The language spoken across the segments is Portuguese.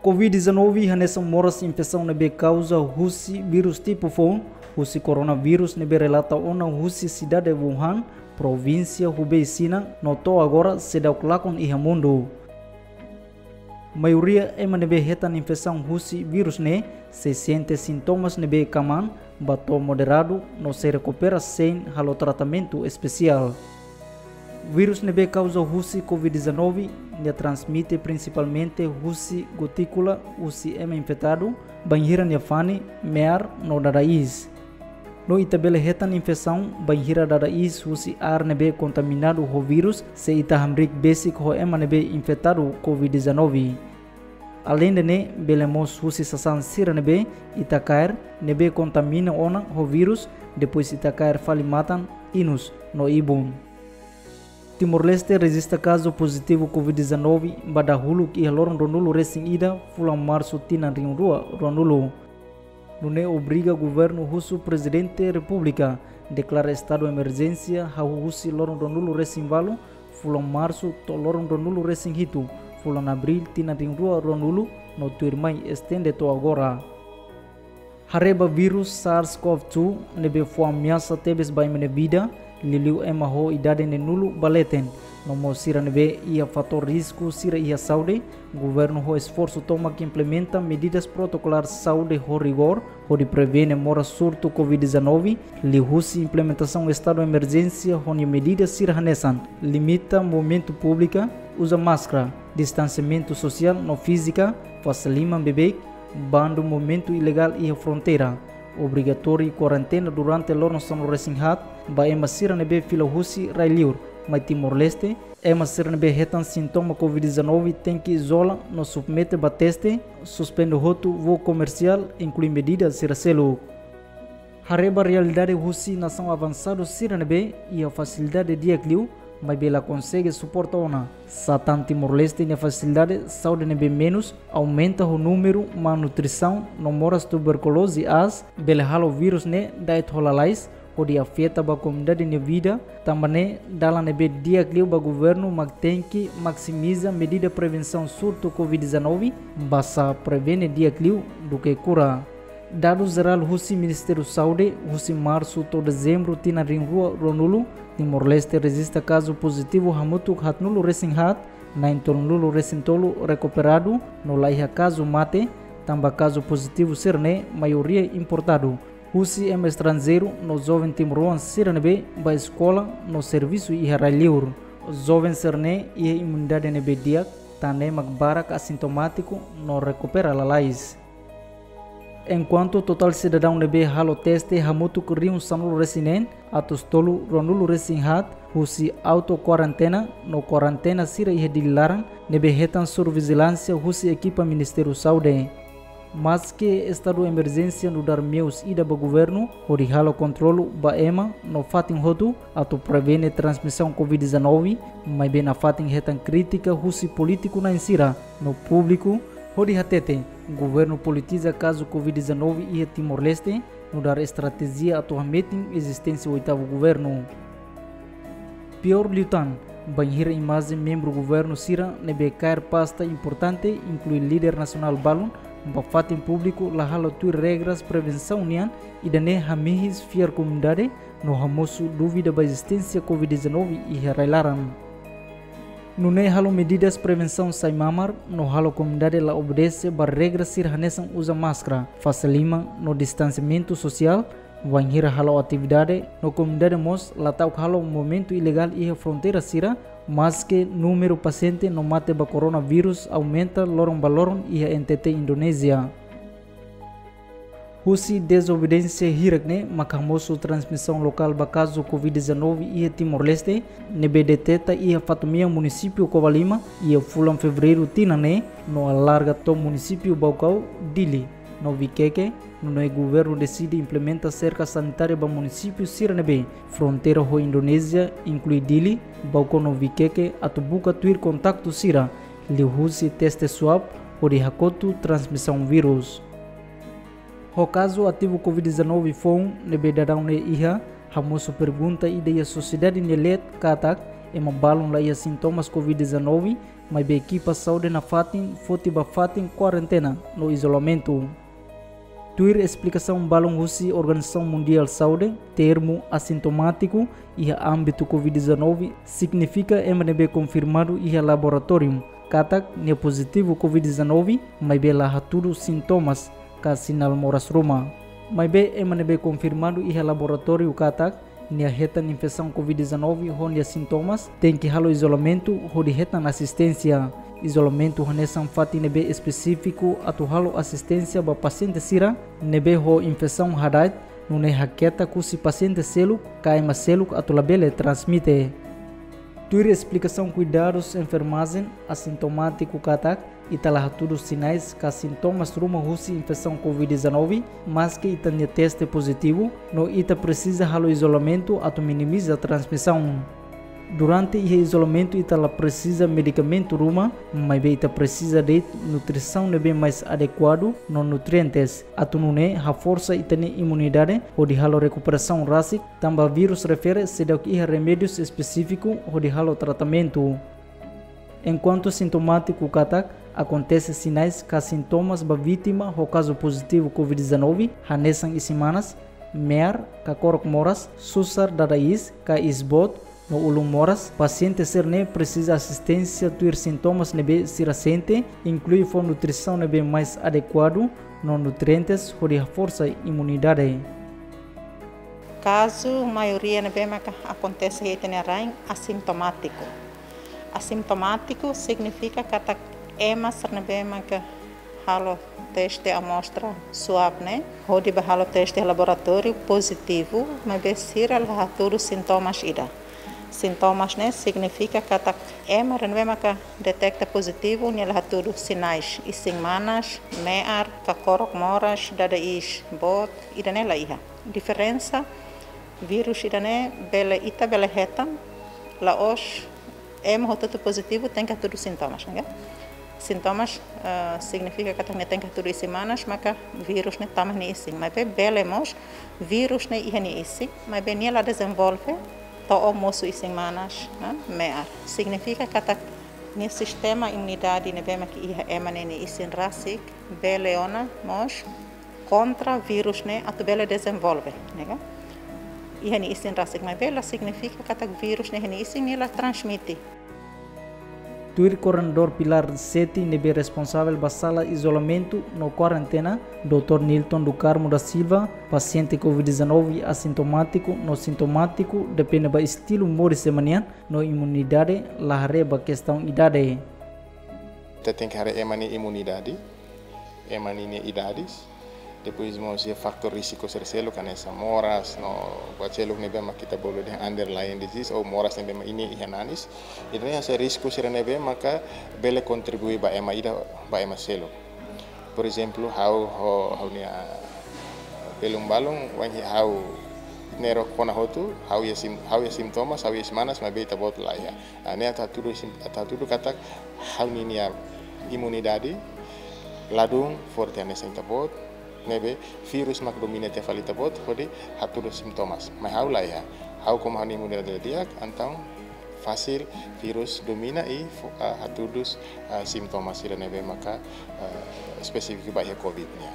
Covid-19 hanesa moras infecção nebe causa husi vírus tipo fon, husi coronavírus nebe relata ona husi cidade de Wuhan, província Hubei China, notou agora sedau kelakon iha mundo. Maioria ema nebe hetan infecção husi vírus ne, se sente sintomas nebe kaman, bato moderado, no se recupera sem halo tratamento especial. Vírus nebe causa husi Covid-19 ne transmite principalmente husi gotícula, husi ema infectado, banhira nefane, mear no dadais. No itabele hetan infecção, banhira dadais husi ar nebe contaminado ho vírus, se ita hamrik basic ho ema nebe infectado Covid-19. Além de ne, belemos husi sasan sira nebe, ita cair, nebe contamina ona ho vírus, depois ita cair falimatan inus no ibum. Timor-Leste registra caso positivo Covid-19 pada hulu ki halorong ronulu resing ida fulang março tina ring rua ronulu. Nune obriga governo russo presidente república declara estado de emergência hau husi lorong ronulu resing valu fulang março to lorong ronulu resing hitu fulang abril tina ring rua ronulu no tuirmai estende to agora. Hareba vírus SARS-CoV-2 nebe foi ameaça tebes by mene vida liliu ema ho idade ne nulu baleten no mo sira nebe ia fator risco sira ia saúde governo ho esforço toma que implementa medidas protocolares saúde ho rigor ho de prevene mora surto Covid-19 li husi implementação estado de emergência ho ni medidas sira hanesan limita movimento pública usa máscara distanciamento social no física facilima bebê bando movimento ilegal ia fronteira obrigatório quarentena durante lorno sono resinhat ba ema sira nebe fila husi railiur mai Timor-Leste ema sira nebe hetan sintoma Covid-19 tem que isola no submete ba teste suspende hotu voo comercial inclui medidas sira selo. Hareba realidade husi nação avançado sira nebe e a facilidade de diagnóstico mas bela consegue suportar ona. Satan Timor-Leste na facilidade saúde nebe menos aumenta o número malnutrição no moras tuberculose as bela halo vírus ne daet holalais o de afeta ba comunidade ne vida também dala nebe diagnóstico ba governo mag tem que maximiza medida prevenção surto Covid-19 basa prevene diagnóstico do que cura. Dados geral husi Ministério Saúde husi março to dezembro tina rinrua ronulu Timor-Leste registra caso positivo hamutuk hatnulu resinghat na entornulu resintolo recuperado no laiha caso mate tamba caso positivo serne maioria importado husi em estrangeiro no jovem timoroan sirnebe ba escola no serviço e haraliur jovem serne e imunidade nebe diak tane magbarak assintomático no recupera lalais. Enquanto total cidadão nebe halo teste hamutu kuriun sanulu resinen atus tolu ronulu resinhat husi auto quarentena no quarentena sira ihe dilarang nebe hetan survigilância husi equipa Ministério Saúde. Mas que estado de emergência no dar meus ida ba governo hori halo controlo ba ema no fatin hotu atu prevene transmissão Covid-19 mas bem na fatin hetan crítica husi político na insira no público hori hatete governo politiza caso Covid-19 e Timor-Leste no dar estratégia atualmente existência o oitavo governo. Pior liutan, banhira imagem membro governo sira nebe cair pasta importante inclui líder nacional balon bafatin público la halo tu regras prevenção nian e dane hamihis fiar comunidade no hamosu dúvida ba existência Covid-19 e herailaran. No ne halo medidas prevenção sai mamar no halo comunidade la obedece bar regras sir hanesan usa máscara facilima no distanciamento social banhira halo atividade no comunidade mos la tau halo momento ilegal e fronteira sira mas que número paciente no mate ba coronavírus aumenta lorong balorong e NTT Indonésia. Husi desobediência hirakne makamoso transmissão local ba caso Covid-19 e Timor-Leste nebe deteta e fatumia município Covalima e fulam fevereiro tinane no alarga to município Baucau Dili no Viqueque no governo decide implementa cerca sanitária ba município Siranebe fronteira ho Indonésia inclui Dili Baucau no Viqueque atubuka tuir contacto sira li husi teste swab ori hakotu transmissão vírus. O caso ativo Covid-19 foi nebe dadão ne iha hamoso pergunta ideia sociedade nelet katak ema balon la ia sintomas COVID-19, mas be equipa saúde na fatin, fotiba fatin quarentena no isolamento. Tuir explicação balon husi Organização Mundial Saúde, termo assintomático e a âmbito COVID-19 significa MNB confirmado e a laboratório. Katak nia positivo COVID-19, mas be lá tudo sintomas ka sinal moras Roma. Mas be MNB confirmado e a laboratório katak nia retan infecção COVID-19 onde sintomas tem que halo isolamento onde retan assistência. Isolamento honesan fati nebe específico atu halo assistência ba paciente sira nebe ho infecção hadat nune haketa kusi paciente selu kaima selu atu labele transmite. Tuir explicação cuidados enfermagem assintomático katak italah tudo sinais ka sintomas ruma husi infecção COVID-19 mas que itanya teste positivo no ita precisa halo isolamento atu minimiza a transmissão. Durante o isolamento, ela precisa medicamento ruma, mas ela precisa de nutrição bem mais adequado nos nutrientes. Atunune a força e tem imunidade ou de halo recuperação rápica. Também vírus refere se dá que remédios específicos ou de halo tratamento. Enquanto sintomático katak acontece sinais que sintomas da vítima ou caso positivo COVID-19 hanesan semanas, mer, kakorok moras, susar dadais, ka isbot no ulung moras, paciente serne precisa assistência tuir sintomas nebe sirasente, inclui for nutrição nebe mais adequado, no nutrientes ou de força imunidade. Caso maioria nebe maka acontece itinerário assintomático. Assintomático significa que a emas nebe maka halo teste amostra suave, né? Ou de halo teste laboratório positivo, mas besira lá todos sintomas ida. Sintomas, né, significa que a EMA que detecta positivo nela tudo sinais e semanas, mear, kakorok moras, dadais, bot, e danela iha. Diferença vírus e dane bele ita bele heta, la os EMA tudo positivo tem que tudo sintomas, né? Sintomas significa que tem que tudo semanas, mas vírus né tamas nem assim, mas bele mos vírus né iha nem assim, mas bem ela desenvolve to almoço e semanas, mear. Significa que no sistema imunidade nebema que emanene isin rasik beleona mos contra vírus né atu bele desenvolve, nega. E hani isin rasik mas bela significa que vírus né hani isin ela transmite. Tuir coordenador Pilar 7 nebe responsável da sala isolamento no quarentena, Dr. Nilton do Carmo da Silva, paciente COVID-19 assintomático no sintomático, depende do estilo mori semanian, no imunidade, la reba questão idade. Tem que haver imunidade, idades. Depois vamos ver fator risiko serselo kan essa moras no bacelo nebe kita boleh dengan underlying disease ou moras nebe ini ihananis itu yang se risiko sira nebe maka bele contribui ba ema ida ba ema selo. Por exemplo, how ni belum balong wangi how nero kona hotu how ya sintomas how ya semanas ma beta bot la ya. Ani ata tudo kata how ni imunidade ladung forte anesa bot nebe virus mak dominate falita bot kodi hatudo sintomas mas hau lah ya hau como hani imunidade diak antang fasil virus domina e hatudus sintomas ira nebe maka spesifik bahia covid nya.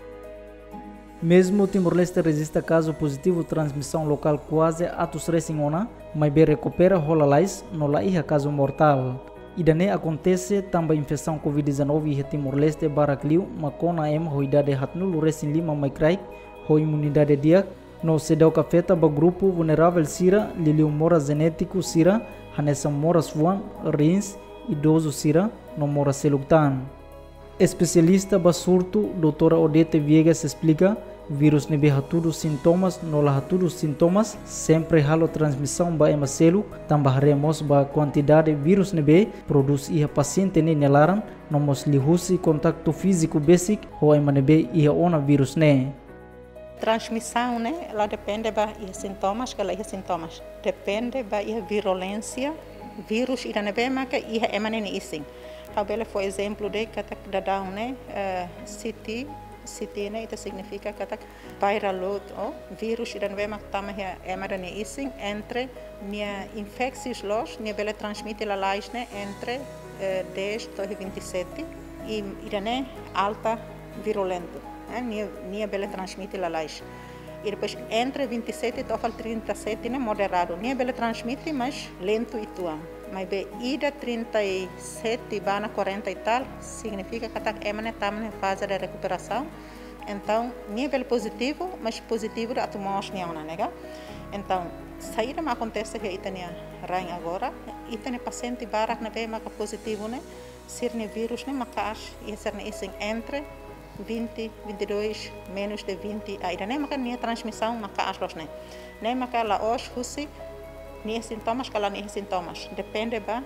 Mesmo Timor-Leste registra caso positivo transmissão local quase atus resingona, mas be recupera rolalais no la iha caso mortal. Idane acontece também infecção COVID-19 em Timor-Leste Baracliu, Macona M, hoidade hatnul resin lima micrai, ho imunidade dia, no sedau cafeta ba grupo vulnerável sira, liliu mora genético sira, hanessa mora suan, rins, idoso sira, no mora seluktan. Especialista ba surto, doutora Odete Viegas explica, vírus nebe hatudo sintomas, no la hatudo sintomas, sempre halo transmissão ba ema selu, tambaharemos ba quantidade vírus nebe produz iha paciente ne nelaran, nomos lihusi contacto físico basic, ho ema nebe iha ona vírus ne. Transmissão, né? Ela depende da sintomas, que ela é sintomas. Depende da virulência, vírus ira nebe maka iha ema ne isin. Habele foi exemplo de kata dadau né, city se tiene, itu significa kata viral load, virus dan memang tamah emara ni ising entre nia infeccious los, nia bela transmite la laisne entre 10 to 27 e irane alta virulento, nia bela transmite la lais. E depois entre 27 e 37 né moderado, nia bela transmite mas lento e tua. Mas bem, ida 37 bana 40 e tal, significa que estamos na fase de recuperação. Então, nível positivo, mas positivo da atmosfera, né? Então, saída me acontece que itania rain agora, itania paciente barak na bem maka positivo, né? Sirne vírus, né? Makas, e sirne ising entre 20, 22, menos de 20, ainda nem maka nia transmissão makas los, né? Nem maka la os husi nia sintomas kala nia sintomas, depende ba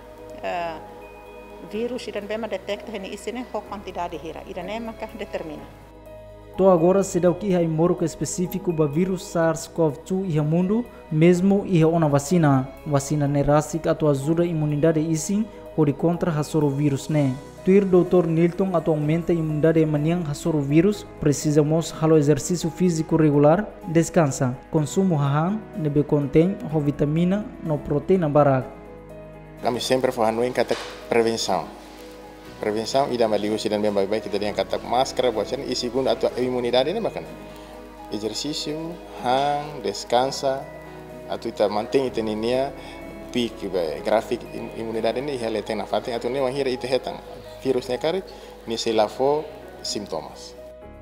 vírus idan bema detecta ni isine ho quantidade hira, idan nem maka determina. To agora se dá o que é morco específico para vírus SARS-CoV-2 e mundo, mesmo e uma vacina nerasic atu ajuda a imunidade isin ou de contra o vírus né. Tuir Dr. Nilton atualmente a imunidade maniang o vírus, precisamos halo exercício físico regular, descansa, consumo hahan, nebe contém ho vitamina no proteína barak. Kami sempre fahanuin kata prevenção. Prevenção ida maliu sidan bem baik kita dengan kata máscara buatan isi guna atau imunidade ini makan. Exercício, hang, descansa, atau kita mantém iteninia peak grafik imunidade ini hal yang nafating atau ni wahira itu hetang virusnya kari ni selafo sintomas.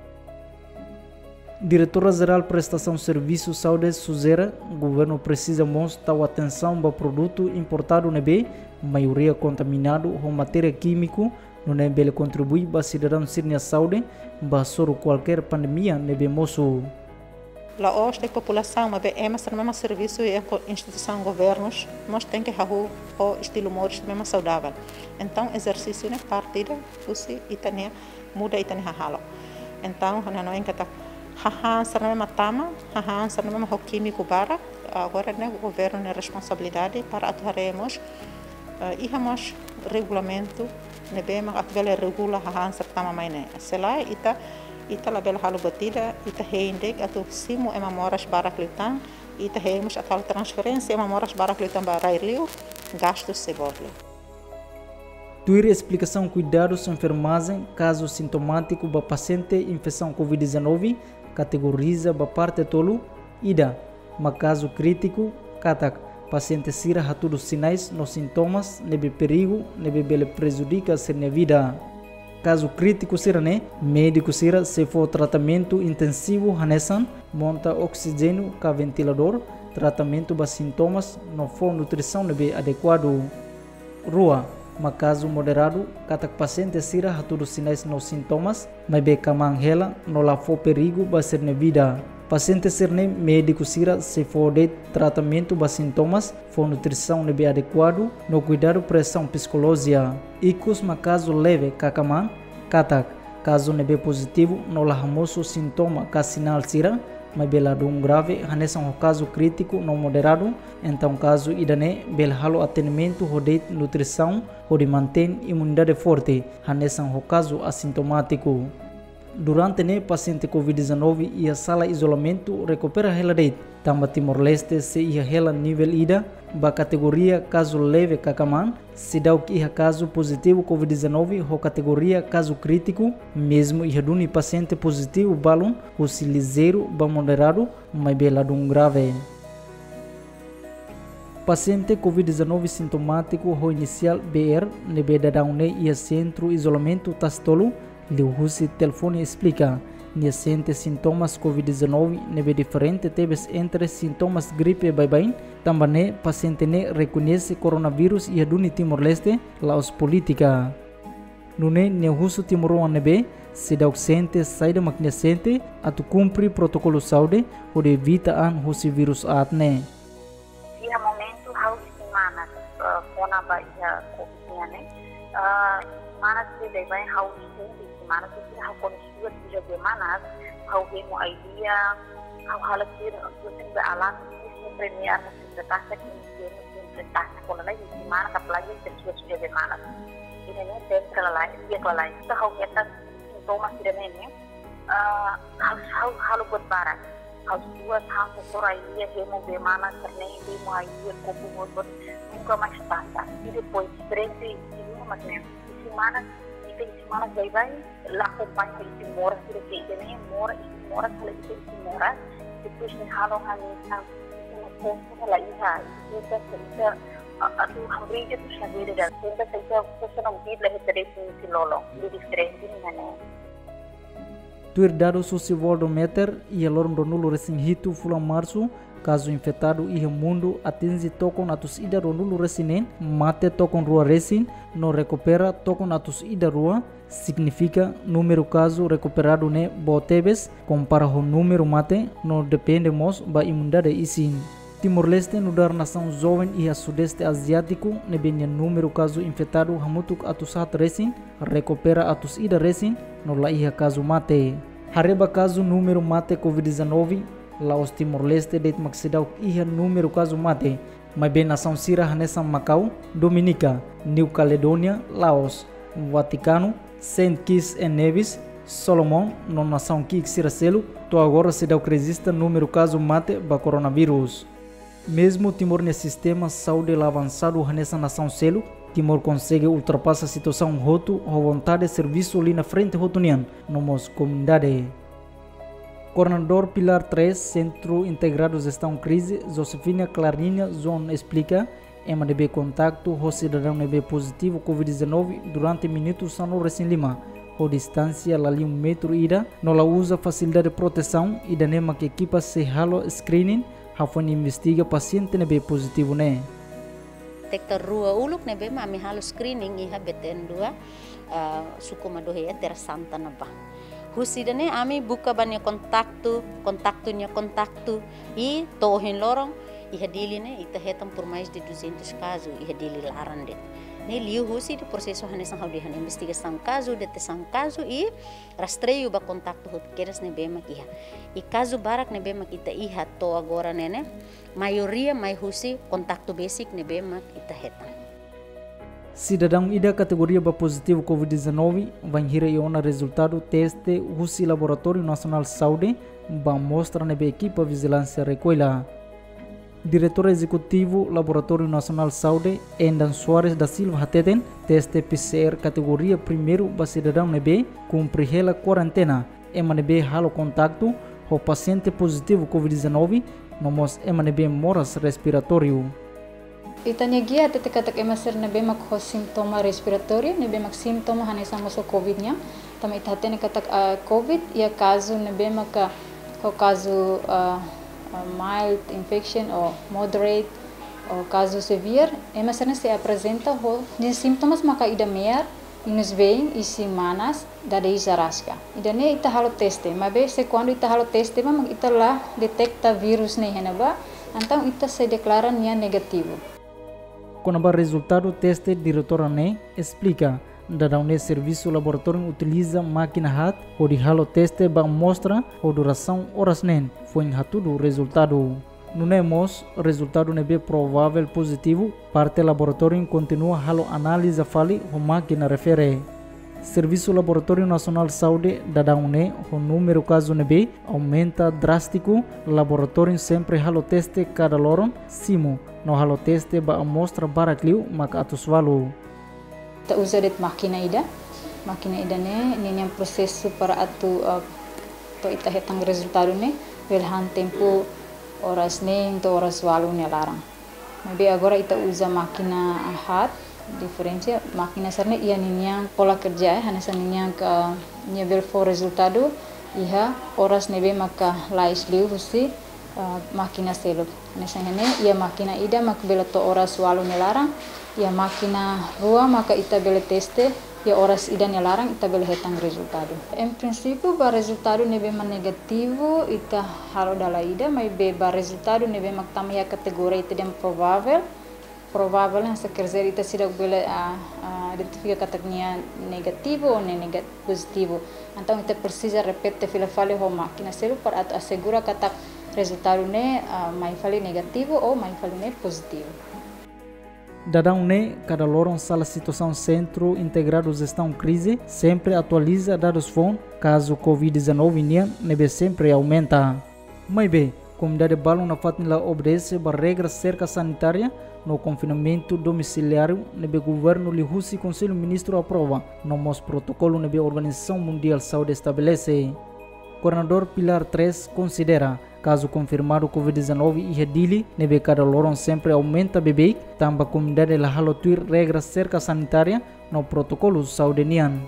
Diretora-Geral Prestação de Serviços Saúde Suzera, governo precisa mostrar atenção para produto importado nebe, maioria contaminado com matéria química, no nebe contribui para cidadão sirnia saúde, para qualquer pandemia nebe moço. La os de população, mas é mais mesmo serviço e instituição governos, mas tem que haver o estilo modos mesmo saudável. Então exercício né partida, usi itania muda itania halo. Então não é que tá hahan sarna matama, hahan sarna mesmo o químico barak, agora né o governo tem responsabilidade para atuaremos e hamos regulamento né bem mas atual regula hahan sarna mais né. Sela ita la bela halo batida ita heindek atau simu ema moras barak litan ita heimus atau transferência ema moras barak litan barairliu gastos seborli. Tuir explicação cuidados enfermagem caso sintomático para paciente infecção COVID-19 categoriza para parte tolo ida ma caso crítico katak paciente sira hatudos sinais nos sintomas nebe perigo nebe bele prejudica sua vida. Caso crítico sira né, médico sira se for tratamento intensivo hanesan, monta oxigênio com ventilador, tratamento para sintomas, não for nutrição nebe adequado. Rua, mas caso moderado, cada paciente sira ha todos sinais nos sintomas, mas be kamang hela, não lá for perigo para ser na vida. Paciente sirne médico sira se for de tratamento para sintomas, for nutrição nebe adequado, no cuidado pressão psicológica. Icos ma caso leve kakaman, katak, caso nebe positivo, no lá hamoso sintoma ka sinal sira, mas belado grave, hanesan o caso crítico no moderado, então caso idane bel halo atendimento de nutrição, de mantém imunidade forte, hanesan o caso assintomático. Durante ne paciente COVID-19 e a sala isolamento recupera hela date, tamba Timor-Leste se ia hela nível ida, ba categoria caso leve kakaman, se dá o que ia caso positivo COVID-19 ho categoria caso crítico, mesmo ia duni paciente positivo balon, o se ligeiro ba moderado, mas belado grave. Paciente COVID-19 sintomático ho inicial BR nebe dadaune ia centro isolamento tastolo, Liu Husi telefone explica, nia sente sintomas COVID-19 nebe diferente tebes entre sintomas gripe bem, também paciente ne reconhece coronavírus e aduni Timor-Leste, laos política. Nune nia Husu Timoruan nebe, se dá sente saída maknya sente, atu cumpre protocolo saúde, ou evita an Husi vírus atne. Ia momento haus semana, kona ba ia COVID-19 ne, mana se deve haus mana sih hau kondisi juga bagaimana hau bemo idea hau halakir kusen bealam ini premier presentasi ini presentasi kalau lagi di mana kapalagi sesuatu juga bagaimana ini nih central lain dia lain kita hau kita sintomas tidak ini halo buat barat. Harus buat hal soraya hemo bemana karena hemo air kopi buat muka mais tata. E depois frente e uma macam isi mana baik-baik lah kompannya isi mora sudah kayak gini mora kalau isi mora depois ni halo hanya sama lah iya kita atau hampir itu sendiri dan kita saja personal vida lah terus lolo di diferente mana. Tuir dado sociovoltometer e a lorm ronulo recém-hito fula março, caso infectado e o mundo atinge tocam atus ida ronulo recém mate tocam rua recém, não recupera tocam atus ida rua, significa número caso recuperado ne botebes, compara o número mate, não dependemos ba imunidade isin. Timor-Leste no dar nação jovem e a sudeste asiático ne benha número caso infectado hamutuk atus hat recém, recupera atus ida recém, no la iha caso mate. Hareba caso número mate COVID-19, Laos Timor-Leste det maxidau iha número caso mate, mas bem nação Sira Hanessa Macau, Dominica, New Caledonia, Laos, Vaticano, Saint Kitts and Nevis, Solomon, no nação Kik Siracelo, to agora se dá o que resista número caso mate ba coronavírus. Mesmo Timor nesse sistema saúde avançado nessa nação Selo, Timor consegue ultrapassar a situação roto ou vontade de serviço ali na frente rotunian, nomos comunidade. Coordenador Pilar 3, Centro Integrado de Gestão Crise, Josefina Clarinha Zon explica, MDB contacto o cidadão NB positivo COVID-19 durante minutos no recém-lima, ou distância ali 1 metro ida, não la usa facilidade de proteção e da nema que equipa se halo screening, hafon investiga paciente NB positivo ne. Tektar rua uluk nebe mami halo screening iha beten dua sukuma dohe tersanta naba. Husidane ami buka banyak kontaktunya e tohin lorong iha dili ne ita hetam por mais de 200 casos iha dili laran det. Ne liu husi de processo hanesan haudihan investigação caso deteção caso e rastreio ba kontaktu hut keras nebe makiha. E caso barak nebe makita iha to agora nene maioria mai husi kontaktu basic nebe mak ita hetam. Cidadão ida categoria ba positivo COVID-19 vai hira iona resultado teste Husi Laboratório Nacional de Saúde ba mostra nebe equipa vigilância recolha. Diretor Executivo Laboratório Nacional de Saúde Endan Soares da Silva hateten teste PCR categoria primeiro ba cidadão nebe cumpre hela quarentena nebe halo contacto o paciente positivo COVID-19 nomos nebe moras respiratório. Itanya gia tetek emasir nebe mak ho simptoma respiratório nebe mak simptoma hanesa moso covid nya tama itatene katak covid ia caso nebe mak ho caso mild infection ou moderate ou caso severe emasir se apresenta ho ni sintomas maka ida mer nos veem e semanas da deisarasca idane ita halo teste mabe se quando ita halo teste mak ita lá detecta vírus ne henaba então ita se declara nia negativo. Quando o resultado teste, diretora ne explica, da ne serviço laboratório utiliza máquina hat ou de halo teste ba mostra ou duração horas nen foi hatudo resultado. Nunemos resultado nebe provável positivo, parte laboratório continua halo análise fali o máquina refere. Serviço Laboratório Nacional de Saúde da ne o número caso nebe aumenta drástico, laboratório sempre halo teste cada loron simo. No halo teste ba amostra barakliu maka atus valu. Kita usa det makina ida ne yang prosesso para atu to ita hetang resultado ne velhan tempo horas ne to horas valu ne larang. Maybe agora ita usa makina hat diferencia makina sarne ia ninyang pola kerja hanesa ninyang ka nível for resultado iha horas nebe maka lais liu husi máquina selo. Nessa hene ia máquina ida mak bela to horas walu nelarang ia máquina rua maka ita bela teste ia horas ida nelarang ita bela hetang resultado. Em princípio ba resultado nebe man negativo ita halo dala ida mai be ba resultado nebe mak tamia kategori ita dem provável se quer dizer ita sidak bela identifica kategnia negativo ou negativo positivo. Então ita precisa repetir fila fale ho máquina selo para assegurar katak resultado ne mai fali negativo ou mai fali ne positivo. Dadão ne, cada lorong sala situação Centro Integrado Gestão Crise sempre atualiza dados FON, caso Covid-19 nian nebe sempre aumenta. Mas bem, comunidade balão na fatnila obedece a regra cerca sanitária no confinamento domiciliário nebe governo lihusi Conselho Ministro aprova no mos protocolo nebe Organização Mundial de Saúde estabelece. Coordenador Pilar 3 considera caso confirmado Covid-19 e redili nebe cada lorong sempre aumenta bebê, tamba comunidade la halotuir regra cerca sanitária no protocolo saúde nian.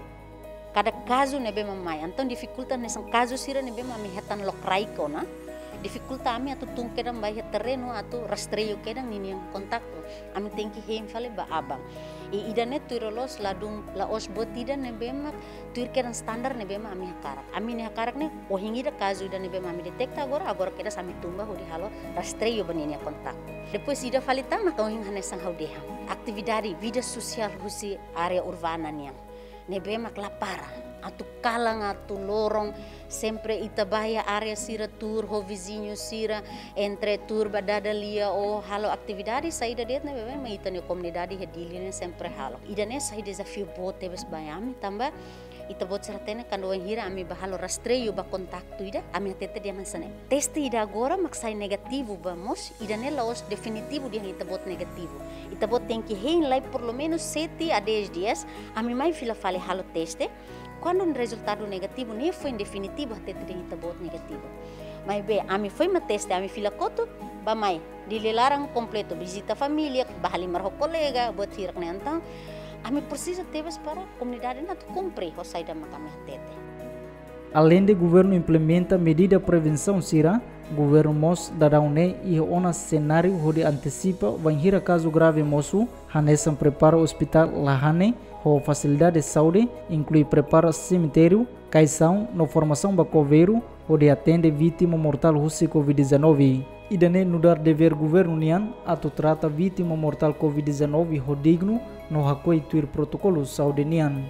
Cada caso nebe mamai, então dificulta nesse caso sira nebe mami hetan lokraiko na. Dificulta ami atu tungkedang bayi terreno atu rastreio kedang nini yang kontakto. Ami tengki heim fale ba abang. Idane tuirolos ladung la osbot ida nebe mak tuir kedang standar nebe ma ami hakarak. Ami ne hakarak ne ohingi da kazu ida nebe ma ami detekta agora keda sami tumba hodi halo rastreio banini yang kontakto. Depois ida falita maka ohing hanesang haudeha. Aktividade vida sosial husi area urbana niang. Nebe mak lapara. Atu kalang atu lorong sempre itabaya area sira tur ho vizinho sira entre tur badada lia o halo atividade saída det ne bebe ma itane comunidade hedili ne sempre halo idane sai desafio bote bes bayami tamba ita bot seratene kando hira ami bahalo rastreio ba kontaktu ida ami tete dia mansane teste ida agora maksai negativo vamos idane laos definitivo dia ita bot negativo ita bot tem que reinlai por lo menos 7 a 10 dias ami mai fila fale halo teste. Quando o resultado negativo nem foi em definitivo até ter bot negativo. Mas bem, ami foi uma teste, ami fila koto, ba mai, dilarang completo, visita família, bahali marho colega, bot hirak na então, ami precisa tebas para comunidade na cumprir o saída makami tete. Além de governo implementa medida prevenção sira, governo mos dadaune e ona cenário onde antecipa vai hira caso grave moço, hanesan prepara o hospital lahane, ho facilidade de saúde, inclui prepara cemitério, caixão, no formação bacoveiro, onde atende vítima mortal russi Covid-19. Idane nudar dever governo nian, atu trata vítima mortal Covid-19 ho digno, no hakoi tuir protocolo saúde nian.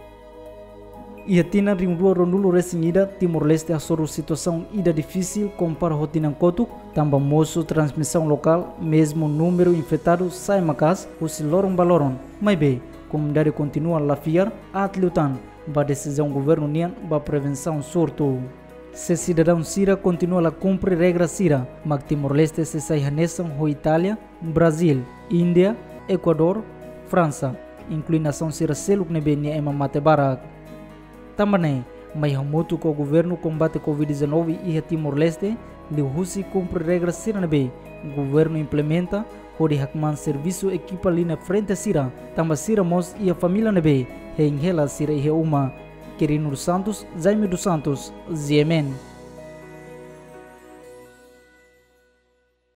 E a tina rindu rondulo resinida Timor-Leste a soro situação ida difícil compara rotina kotuk, tamba moço transmissão local, mesmo número infectado sai macas, o siloron baloron. Mas bem, comunidade continua a lafiar, a atlutan, ba decisão governo nian, ba prevenção surto. Se cidadão sira continua a cumprir regra sira, mag Timor-Leste se sai hanesan ho Itália, Brasil, Índia, Equador, França, inclui nação sira seluk nebe nia ema mate barak. Também, mas hamutu com o governo combate Covid-19 e Timor-Leste, liu husi cumpre regras sira nebe, governo implementa, hodi hakman serviço equipa ali na frente sira, tamba sira mos e a família nebe, hengela sira e uma, Quirino dos Santos, Jaime dos Santos, Ziemen.